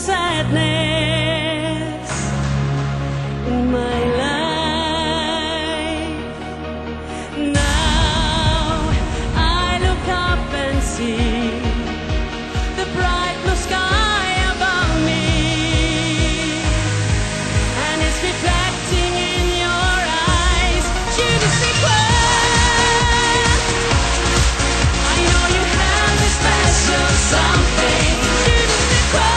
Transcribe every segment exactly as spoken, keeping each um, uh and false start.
sadness in my life. Now I look up and see the bright blue sky above me, and it's reflecting in your eyes. Je ne sais quoi. I know you have a special something. Je ne sais quoi.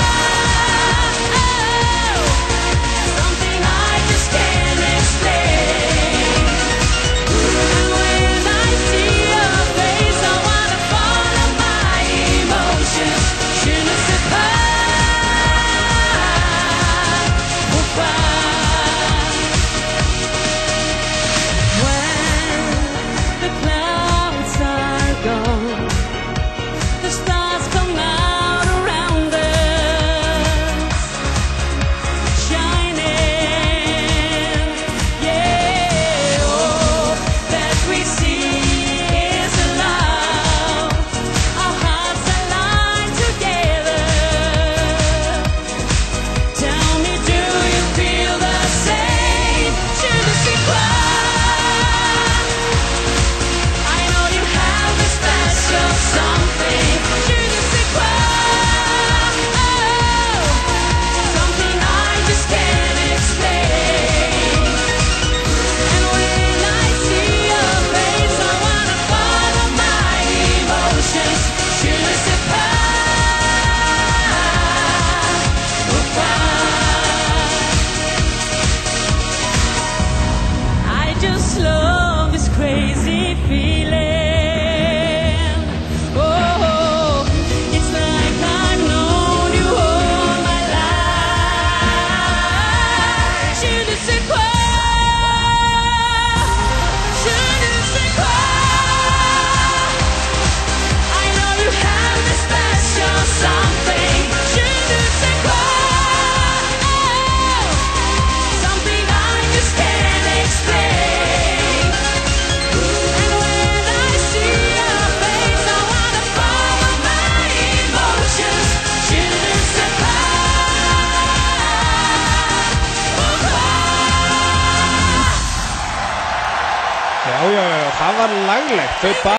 Oh, something I just can't explain. And when I see your face, I wanna follow my emotions. Je ne sais pas pourquoi. When the clouds are gone, the stars come out around us, shining. Yeah, all that we see is love. Our hearts align together. Tell me, do you feel the same? Je ne sais quoi. I know you have a special something. Je ne sais quoi. Oh, something I just can't explain. And when I see your face, I wanna follow my emotions. Je ne sais pas pourquoi. I just love this crazy feeling. Oh, it's like I've known you all my life. Je ne sais quoi. Je ne sais quoi. I know you have a special something. Je ne sais quoi. Oh, something I just can't explain. And when I see your face, I wanna follow my emotions. Je ne sais pas pourquoi. Já, já, já, það var laglegt. Þau